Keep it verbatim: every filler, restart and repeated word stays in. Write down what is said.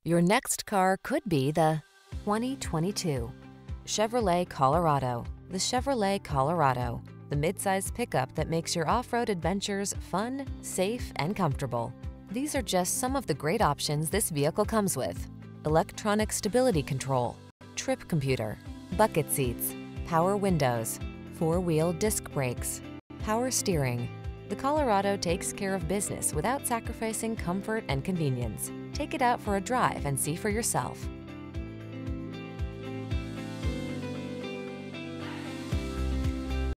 Your next car could be the twenty twenty-two Chevrolet Colorado. The Chevrolet Colorado, the midsize pickup that makes your off-road adventures fun, safe, and comfortable. These are just some of the great options this vehicle comes with: electronic stability control, trip computer, bucket seats, power windows, four-wheel disc brakes, power steering. The Colorado takes care of business without sacrificing comfort and convenience. Take it out for a drive and see for yourself.